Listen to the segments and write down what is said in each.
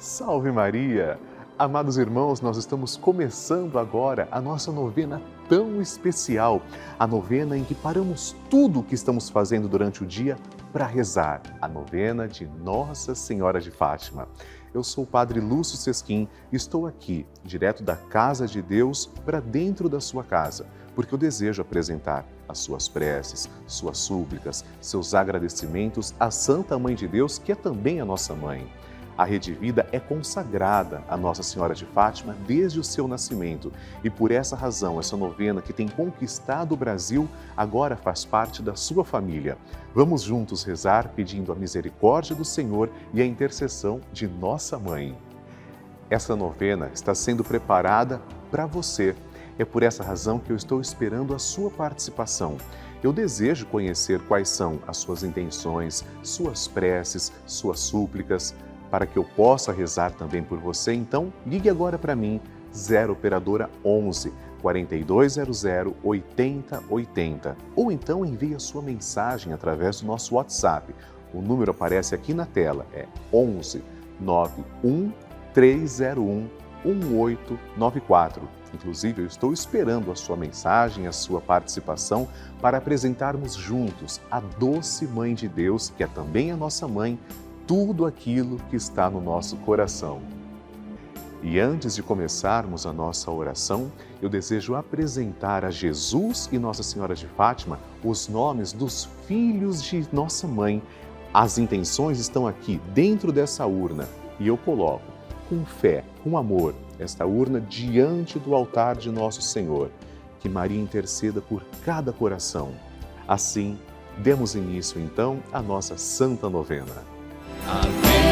Salve Maria! Amados irmãos, nós estamos começando agora a nossa novena tão especial, a novena em que paramos tudo o que estamos fazendo durante o dia para rezar, a novena de Nossa Senhora de Fátima. Eu sou o Padre Lúcio Sesquim e estou aqui, direto da Casa de Deus, para dentro da sua casa, porque eu desejo apresentar as suas preces, suas súplicas, seus agradecimentos à Santa Mãe de Deus, que é também a nossa mãe. A Rede Vida é consagrada a Nossa Senhora de Fátima desde o seu nascimento e por essa razão, essa novena que tem conquistado o Brasil agora faz parte da sua família. Vamos juntos rezar pedindo a misericórdia do Senhor e a intercessão de Nossa Mãe. Essa novena está sendo preparada para você. É por essa razão que eu estou esperando a sua participação. Eu desejo conhecer quais são as suas intenções, suas preces, suas súplicas, para que eu possa rezar também por você, então ligue agora para mim, 0 operadora 11 4200 8080. Ou então envie a sua mensagem através do nosso WhatsApp. O número aparece aqui na tela, é 11 91 301 1894. Inclusive, eu estou esperando a sua mensagem, a sua participação para apresentarmos juntos a doce Mãe de Deus, que é também a nossa mãe, tudo aquilo que está no nosso coração. E antes de começarmos a nossa oração, eu desejo apresentar a Jesus e Nossa Senhora de Fátima os nomes dos filhos de nossa mãe. As intenções estão aqui dentro dessa urna e eu coloco com fé, com amor, esta urna diante do altar de Nosso Senhor. Que Maria interceda por cada coração. Assim, demos início então à nossa Santa Novena. Ave,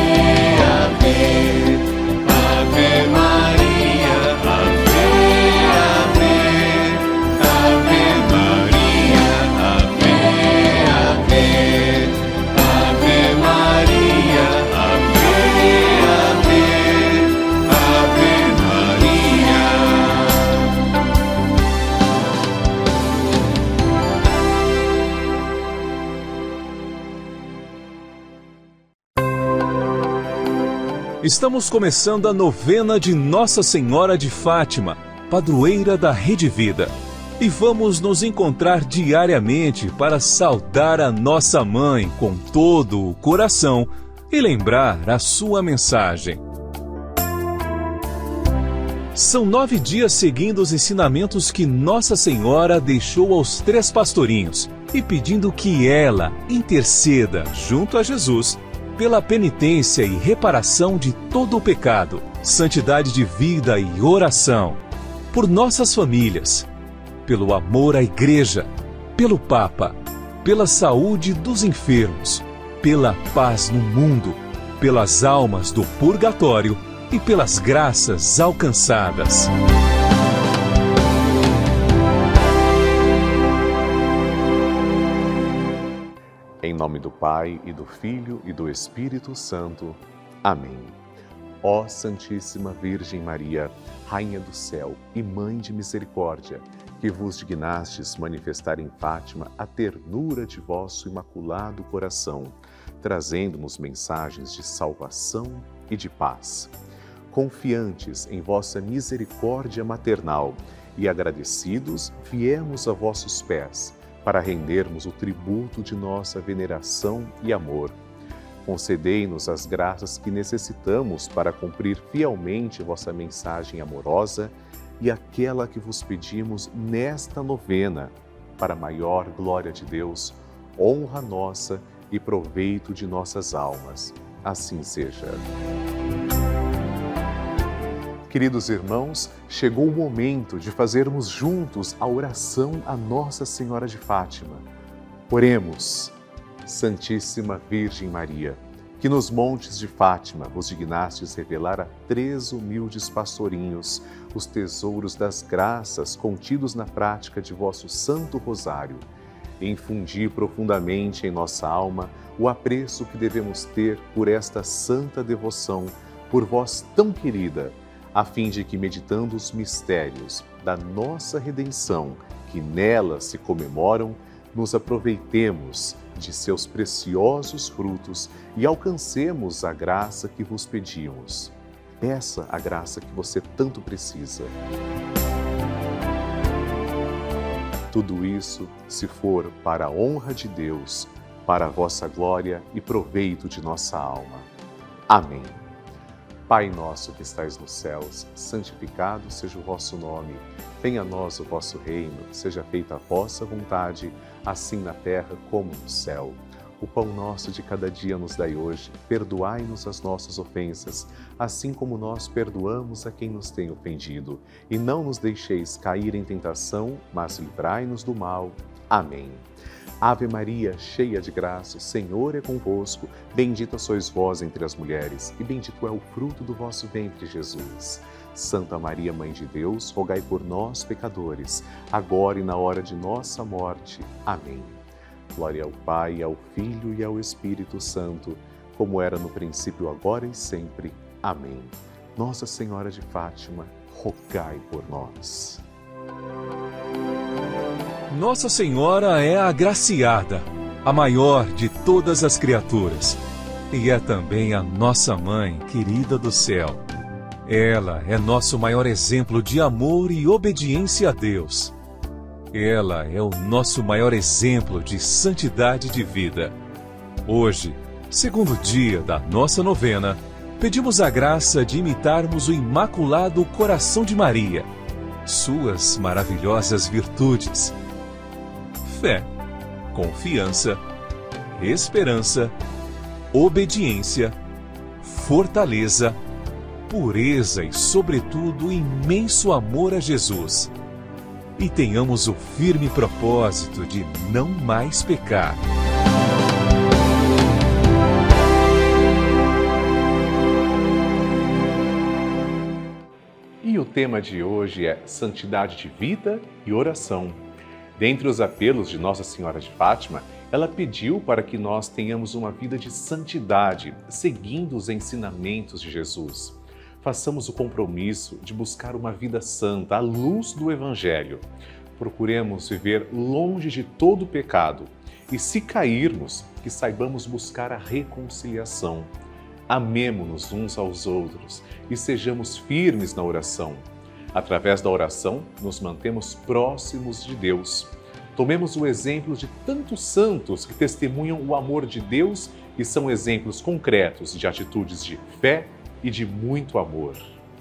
ave, ave Maria, ave, ave, ave Maria, ave, ave, ave Maria, ave, ave, ave Maria. Estamos começando a novena de Nossa Senhora de Fátima, padroeira da Rede Vida. E vamos nos encontrar diariamente para saudar a nossa mãe com todo o coração e lembrar a sua mensagem. São 9 dias seguindo os ensinamentos que Nossa Senhora deixou aos 3 pastorinhos e pedindo que ela interceda junto a Jesus pela penitência e reparação de todo o pecado, santidade de vida e oração, por nossas famílias, pelo amor à Igreja, pelo Papa, pela saúde dos enfermos, pela paz no mundo, pelas almas do purgatório e pelas graças alcançadas. Em nome do Pai, e do Filho, e do Espírito Santo. Amém. Ó Santíssima Virgem Maria, Rainha do Céu e Mãe de Misericórdia, que vos dignastes manifestar em Fátima a ternura de vosso imaculado coração, trazendo-nos mensagens de salvação e de paz. Confiantes em vossa misericórdia maternal e agradecidos, viemos a vossos pés, para rendermos o tributo de nossa veneração e amor. Concedei-nos as graças que necessitamos para cumprir fielmente vossa mensagem amorosa e aquela que vos pedimos nesta novena, para maior glória de Deus, honra nossa e proveito de nossas almas. Assim seja. Queridos irmãos, chegou o momento de fazermos juntos a oração a Nossa Senhora de Fátima. Oremos, Santíssima Virgem Maria, que nos montes de Fátima vos dignastes revelar a 3 humildes pastorinhos os tesouros das graças contidos na prática de vosso Santo Rosário. Infundi profundamente em nossa alma o apreço que devemos ter por esta santa devoção, por vós tão querida, a fim de que, meditando os mistérios da nossa redenção, que nela se comemoram, nos aproveitemos de seus preciosos frutos e alcancemos a graça que vos pedimos. Peça a graça que você tanto precisa. Tudo isso, se for para a honra de Deus, para a vossa glória e proveito de nossa alma. Amém. Pai nosso que estais nos céus, santificado seja o vosso nome. Venha a nós o vosso reino, seja feita a vossa vontade, assim na terra como no céu. O pão nosso de cada dia nos dai hoje, perdoai-nos as nossas ofensas, assim como nós perdoamos a quem nos tem ofendido. E não nos deixeis cair em tentação, mas livrai-nos do mal. Amém. Ave Maria, cheia de graça, o Senhor é convosco. Bendita sois vós entre as mulheres, e bendito é o fruto do vosso ventre, Jesus. Santa Maria, Mãe de Deus, rogai por nós, pecadores, agora e na hora de nossa morte. Amém. Glória ao Pai, ao Filho e ao Espírito Santo, como era no princípio, agora e sempre. Amém. Nossa Senhora de Fátima, rogai por nós. Nossa Senhora é a agraciada, a maior de todas as criaturas, e é também a nossa Mãe querida do céu. Ela é nosso maior exemplo de amor e obediência a Deus. Ela é o nosso maior exemplo de santidade de vida. Hoje, segundo dia da nossa novena, pedimos a graça de imitarmos o Imaculado Coração de Maria, suas maravilhosas virtudes: fé, confiança, esperança, obediência, fortaleza, pureza e, sobretudo, imenso amor a Jesus. E tenhamos o firme propósito de não mais pecar. E o tema de hoje é Santidade de Vida e Oração. Dentre os apelos de Nossa Senhora de Fátima, ela pediu para que nós tenhamos uma vida de santidade, seguindo os ensinamentos de Jesus. Façamos o compromisso de buscar uma vida santa à luz do Evangelho. Procuremos viver longe de todo pecado e, se cairmos, que saibamos buscar a reconciliação. Amemo-nos uns aos outros e sejamos firmes na oração. Através da oração, nos mantemos próximos de Deus. Tomemos o exemplo de tantos santos que testemunham o amor de Deus e são exemplos concretos de atitudes de fé e de muito amor.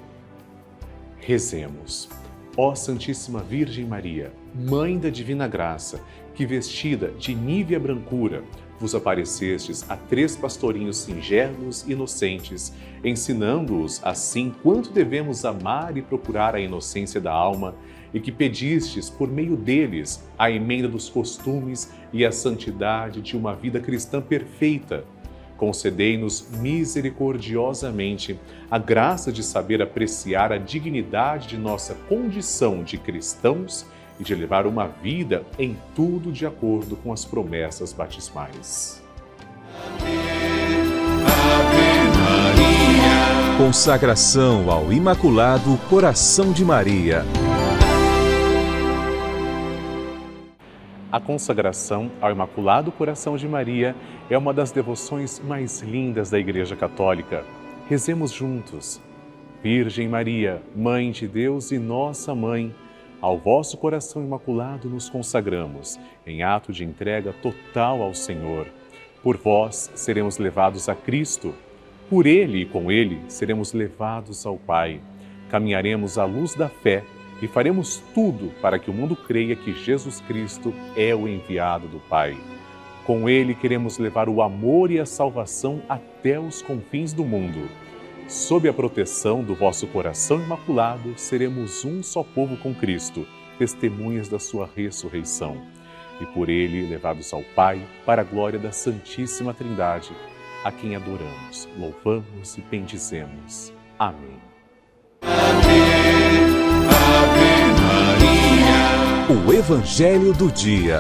Rezemos. Ó Santíssima Virgem Maria, Mãe da Divina Graça, que vestida de nívea brancura, vos aparecestes a 3 pastorinhos singelos e inocentes, ensinando-os assim quanto devemos amar e procurar a inocência da alma, e que pedistes por meio deles a emenda dos costumes e a santidade de uma vida cristã perfeita. Concedei-nos misericordiosamente a graça de saber apreciar a dignidade de nossa condição de cristãos e de levar uma vida em tudo de acordo com as promessas batismais. Ave Maria. Consagração ao Imaculado Coração de Maria. A consagração ao Imaculado Coração de Maria é uma das devoções mais lindas da Igreja Católica. Rezemos juntos. Virgem Maria, Mãe de Deus e nossa Mãe, ao vosso coração imaculado nos consagramos, em ato de entrega total ao Senhor. Por vós seremos levados a Cristo. Por Ele e com Ele seremos levados ao Pai. Caminharemos à luz da fé e faremos tudo para que o mundo creia que Jesus Cristo é o enviado do Pai. Com Ele queremos levar o amor e a salvação até os confins do mundo. Sob a proteção do vosso coração imaculado, seremos um só povo com Cristo, testemunhas da sua ressurreição. E por Ele levados ao Pai, para a glória da Santíssima Trindade, a quem adoramos, louvamos e bendizemos. Amém. O Evangelho do Dia.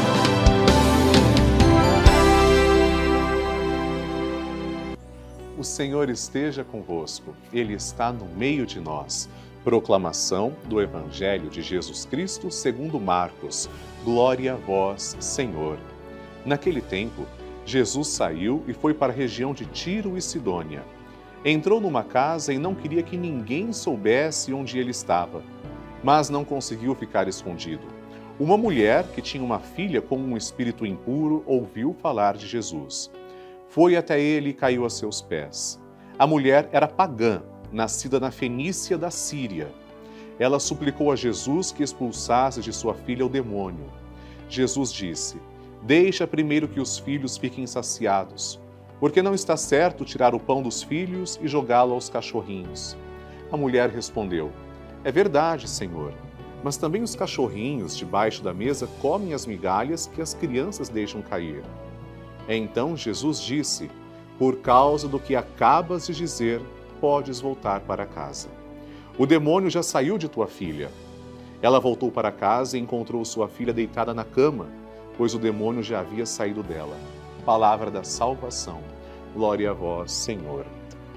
O Senhor esteja convosco, Ele está no meio de nós. Proclamação do Evangelho de Jesus Cristo segundo Marcos. Glória a vós, Senhor. Naquele tempo, Jesus saiu e foi para a região de Tiro e Sidônia. Entrou numa casa e não queria que ninguém soubesse onde ele estava, mas não conseguiu ficar escondido. Uma mulher que tinha uma filha com um espírito impuro ouviu falar de Jesus. Foi até ele e caiu a seus pés. A mulher era pagã, nascida na Fenícia da Síria. Ela suplicou a Jesus que expulsasse de sua filha o demônio. Jesus disse: Deixa primeiro que os filhos fiquem saciados, porque não está certo tirar o pão dos filhos e jogá-lo aos cachorrinhos. A mulher respondeu: É verdade, Senhor, mas também os cachorrinhos debaixo da mesa comem as migalhas que as crianças deixam cair. Então Jesus disse: Por causa do que acabas de dizer, podes voltar para casa. O demônio já saiu de tua filha. Ela voltou para casa e encontrou sua filha deitada na cama, pois o demônio já havia saído dela. Palavra da salvação. Glória a vós, Senhor.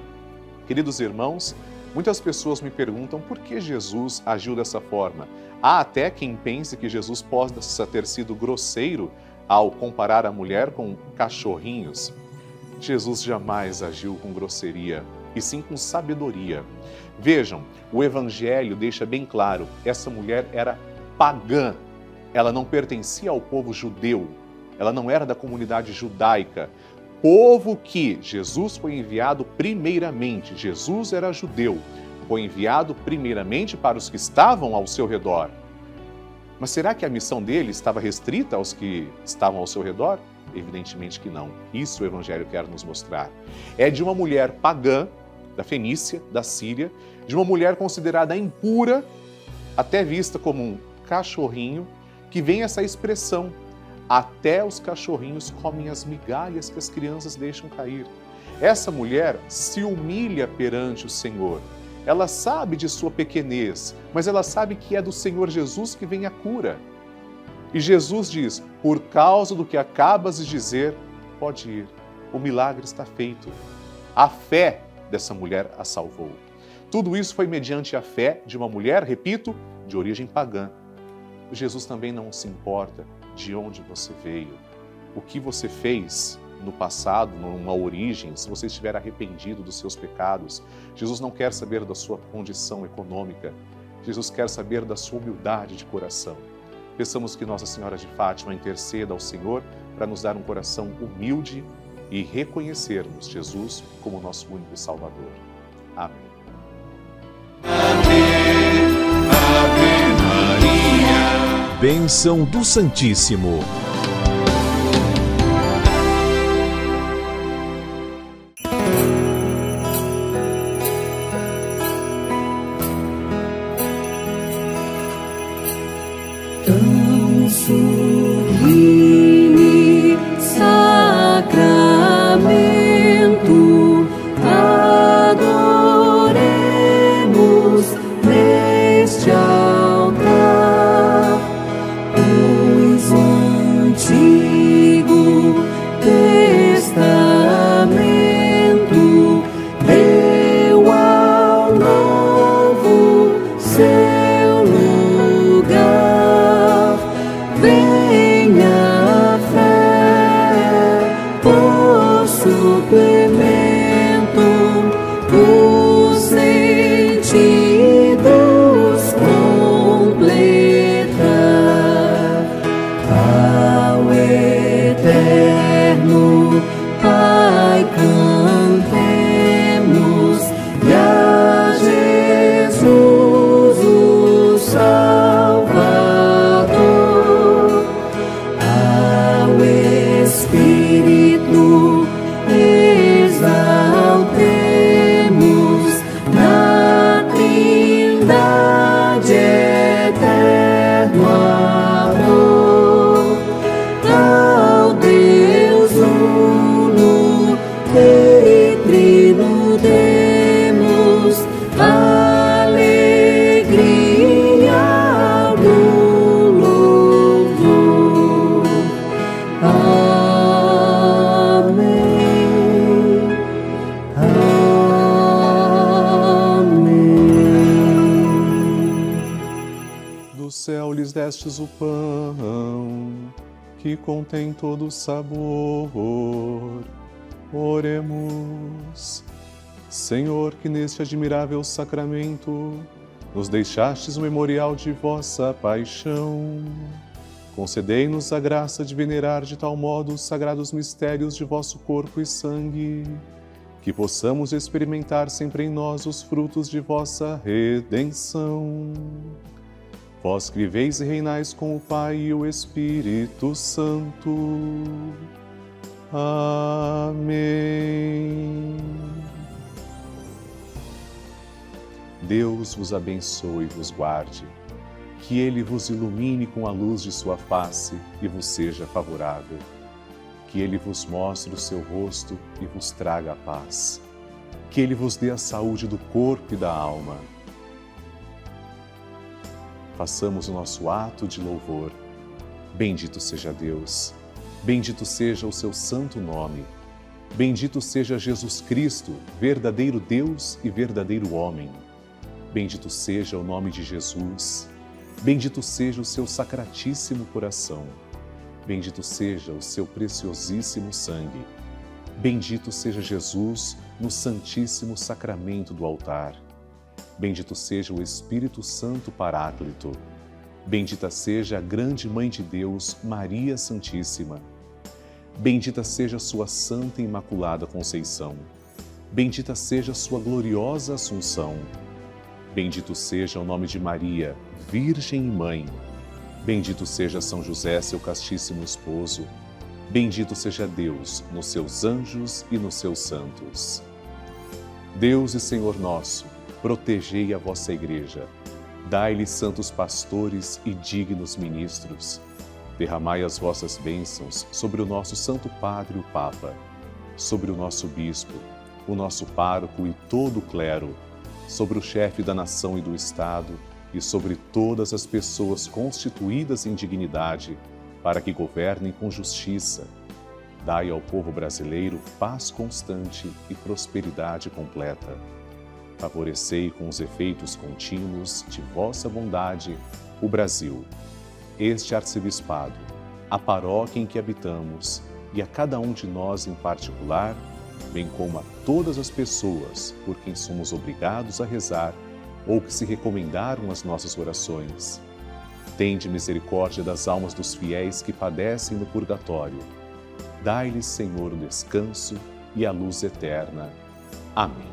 Queridos irmãos, muitas pessoas me perguntam por que Jesus agiu dessa forma. Há até quem pense que Jesus possa ter sido grosseiro ao comparar a mulher com cachorrinhos. Jesus jamais agiu com grosseria, e sim com sabedoria. Vejam, o Evangelho deixa bem claro, essa mulher era pagã. Ela não pertencia ao povo judeu, ela não era da comunidade judaica. Povo que Jesus foi enviado primeiramente, Jesus era judeu, foi enviado primeiramente para os que estavam ao seu redor. Mas será que a missão dele estava restrita aos que estavam ao seu redor? Evidentemente que não. Isso o Evangelho quer nos mostrar. É de uma mulher pagã, da Fenícia, da Síria, de uma mulher considerada impura, até vista como um cachorrinho, que vem essa expressão: até os cachorrinhos comem as migalhas que as crianças deixam cair. Essa mulher se humilha perante o Senhor. Ela sabe de sua pequenez, mas ela sabe que é do Senhor Jesus que vem a cura. E Jesus diz: por causa do que acabas de dizer, pode ir. O milagre está feito. A fé dessa mulher a salvou. Tudo isso foi mediante a fé de uma mulher, repito, de origem pagã. Jesus também não se importa de onde você veio, o que você fez no passado, numa origem, se você estiver arrependido dos seus pecados. Jesus não quer saber da sua condição econômica. Jesus quer saber da sua humildade de coração. Peçamos que Nossa Senhora de Fátima interceda ao Senhor para nos dar um coração humilde e reconhecermos Jesus como nosso único Salvador. Amém. Ave Maria. Bênção do Santíssimo. Tão sublime sacramento, adoremos neste altar, pois o Antigo Testamento deu ao Novo seu lugar. Venha a fé por suplemento, os sentidos completar. Ao eterno Pai cantemos, e a Jesus o Salvador. Ao Espírito exaltemos, na Trindade eterno amor. Ao Deus uno e trino demos alegria do louvor. Amém. Amém. Do céu lhes destes o pão, que contém todo o sabor. Oremos. Senhor, que neste admirável sacramento nos deixastes o memorial de vossa paixão, concedei-nos a graça de venerar de tal modo os sagrados mistérios de vosso corpo e sangue, que possamos experimentar sempre em nós os frutos de vossa redenção. Vós que viveis e reinais com o Pai e o Espírito Santo. Amém. Deus vos abençoe e vos guarde, que Ele vos ilumine com a luz de sua face e vos seja favorável, que Ele vos mostre o seu rosto e vos traga a paz, que Ele vos dê a saúde do corpo e da alma. Façamos o nosso ato de louvor. Bendito seja Deus, bendito seja o seu santo nome, bendito seja Jesus Cristo, verdadeiro Deus e verdadeiro homem. Bendito seja o nome de Jesus, bendito seja o seu sacratíssimo coração, bendito seja o seu preciosíssimo sangue, bendito seja Jesus no santíssimo sacramento do altar, bendito seja o Espírito Santo Paráclito, bendita seja a grande Mãe de Deus, Maria Santíssima, bendita seja a sua Santa e Imaculada Conceição, bendita seja a sua gloriosa Assunção, bendito seja o nome de Maria, Virgem e Mãe. Bendito seja São José, seu castíssimo esposo. Bendito seja Deus nos seus anjos e nos seus santos. Deus e Senhor nosso, protegei a vossa Igreja. Dai-lhe santos pastores e dignos ministros. Derramai as vossas bênçãos sobre o nosso Santo Padre, o Papa, sobre o nosso Bispo, o nosso pároco e todo o clero, sobre o chefe da nação e do Estado e sobre todas as pessoas constituídas em dignidade, para que governem com justiça. Dai ao povo brasileiro paz constante e prosperidade completa. Favorecei com os efeitos contínuos de vossa bondade o Brasil, este arcebispado, a paróquia em que habitamos e a cada um de nós em particular, bem como a todas as pessoas por quem somos obrigados a rezar ou que se recomendaram as nossas orações. Tende misericórdia das almas dos fiéis que padecem no purgatório. Dai-lhes, Senhor, o descanso e a luz eterna. Amém.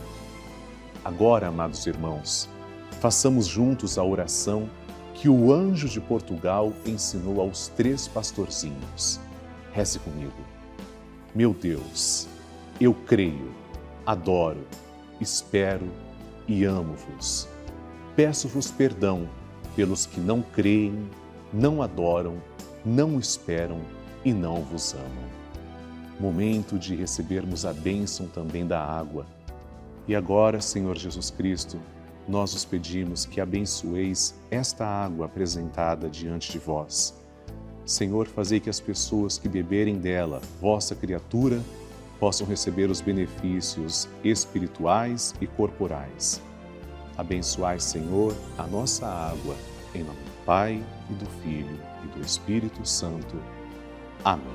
Agora, amados irmãos, façamos juntos a oração que o anjo de Portugal ensinou aos 3 pastorzinhos. Reze comigo. Meu Deus, eu creio, adoro, espero e amo-vos. Peço-vos perdão pelos que não creem, não adoram, não esperam e não vos amam. Momento de recebermos a bênção também da água. E agora, Senhor Jesus Cristo, nós os pedimos que abençoeis esta água apresentada diante de vós. Senhor, fazei que as pessoas que beberem dela, vossa criatura, possam receber os benefícios espirituais e corporais. Abençoai, Senhor, a nossa água, em nome do Pai, e do Filho, e do Espírito Santo. Amém.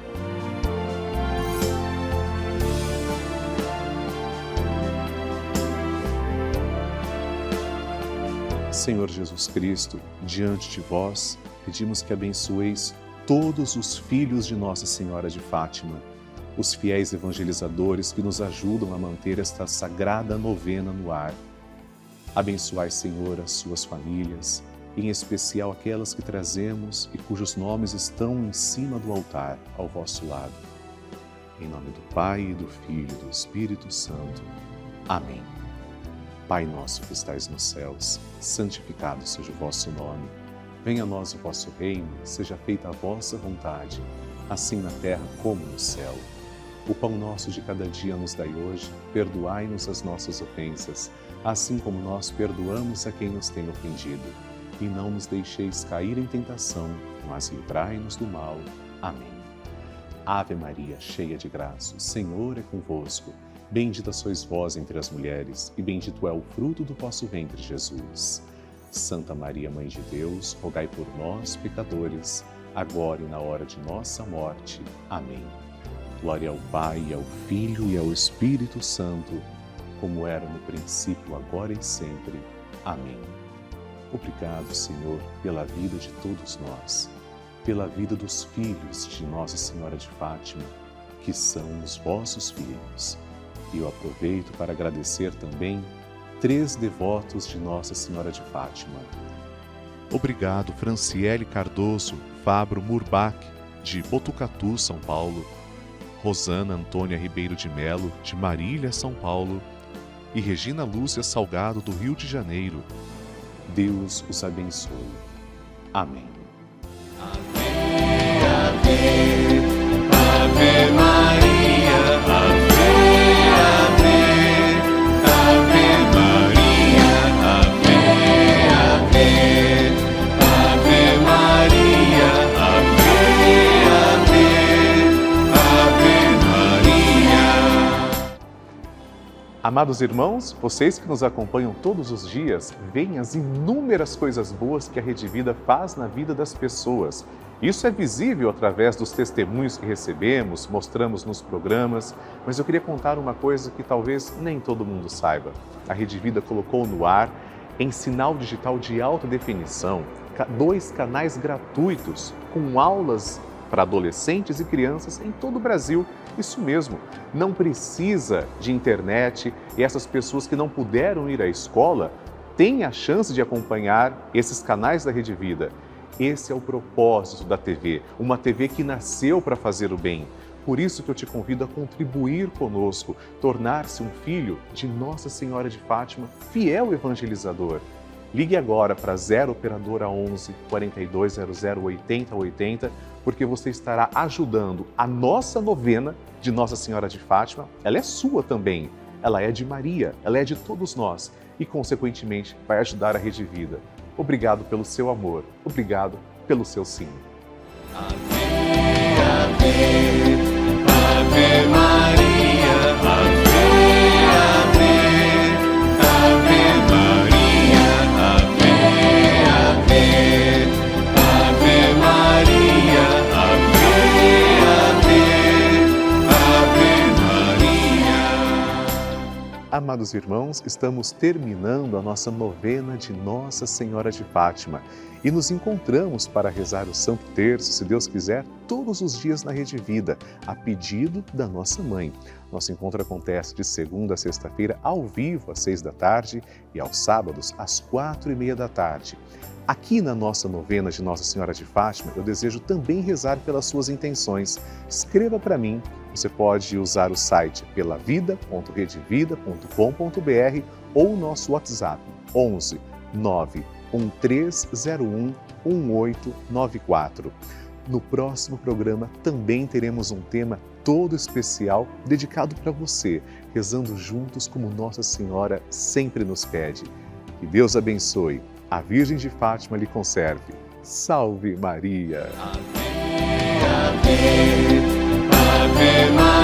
Senhor Jesus Cristo, diante de vós, pedimos que abençoeis todos os filhos de Nossa Senhora de Fátima, os fiéis evangelizadores que nos ajudam a manter esta sagrada novena no ar. Abençoai, Senhor, as suas famílias, em especial aquelas que trazemos e cujos nomes estão em cima do altar, ao vosso lado. Em nome do Pai, e do Filho e do Espírito Santo. Amém. Pai nosso que estais nos céus, santificado seja o vosso nome. Venha a nós o vosso reino, seja feita a vossa vontade, assim na terra como no céu. O pão nosso de cada dia nos dai hoje, perdoai-nos as nossas ofensas, assim como nós perdoamos a quem nos tem ofendido. E não nos deixeis cair em tentação, mas livrai-nos do mal. Amém. Ave Maria, cheia de graça, o Senhor é convosco. Bendita sois vós entre as mulheres, e bendito é o fruto do vosso ventre, Jesus. Santa Maria, Mãe de Deus, rogai por nós, pecadores, agora e na hora de nossa morte. Amém. Glória ao Pai, ao Filho e ao Espírito Santo, como era no princípio, agora e sempre. Amém. Obrigado, Senhor, pela vida de todos nós, pela vida dos filhos de Nossa Senhora de Fátima, que são os vossos filhos. E eu aproveito para agradecer também 3 devotos de Nossa Senhora de Fátima. Obrigado, Franciele Cardoso Fabro Murbach, de Botucatu, São Paulo, Rosana Antônia Ribeiro de Melo, de Marília, São Paulo, e Regina Lúcia Salgado, do Rio de Janeiro. Deus os abençoe. Amém. Ave, ave, Ave Maria, ave, ave, Ave Maria, ave, ave, Ave Maria, ave, ave, Ave Maria. Amados irmãos, vocês que nos acompanham todos os dias, veem as inúmeras coisas boas que a Rede Vida faz na vida das pessoas. Isso é visível através dos testemunhos que recebemos, mostramos nos programas, mas eu queria contar uma coisa que talvez nem todo mundo saiba. A Rede Vida colocou no ar, em sinal digital de alta definição, 2 canais gratuitos com aulas para adolescentes e crianças em todo o Brasil. Isso mesmo, não precisa de internet e essas pessoas que não puderam ir à escola têm a chance de acompanhar esses canais da Rede Vida. Esse é o propósito da TV, uma TV que nasceu para fazer o bem. Por isso que eu te convido a contribuir conosco, tornar-se um filho de Nossa Senhora de Fátima, fiel evangelizador. Ligue agora para 0 Operadora 11 4200 8080, porque você estará ajudando a nossa novena de Nossa Senhora de Fátima. Ela é sua também, ela é de Maria, ela é de todos nós e, consequentemente, vai ajudar a Rede Vida. Obrigado pelo seu amor, obrigado pelo seu sim. Ave, ave, Ave Maria, ave, ave, Ave Maria, ave, ave, Ave Maria, ave, ave, Ave Maria. Amados irmãos, estamos terminando a nossa novena de Nossa Senhora de Fátima e nos encontramos para rezar o Santo Terço, se Deus quiser, todos os dias na Rede Vida, a pedido da nossa mãe. Nosso encontro acontece de segunda a sexta-feira, ao vivo, às 6 da tarde e aos sábados, às 4h30 da tarde. Aqui na nossa novena de Nossa Senhora de Fátima, eu desejo também rezar pelas suas intenções. Escreva para mim. Você pode usar o site pelavida.redevida.com.br ou o nosso WhatsApp 11 91301 1894. No próximo programa também teremos um tema todo especial dedicado para você, rezando juntos como Nossa Senhora sempre nos pede. Que Deus abençoe, a Virgem de Fátima lhe conserve. Salve Maria! Ave, ave, Ave Maria.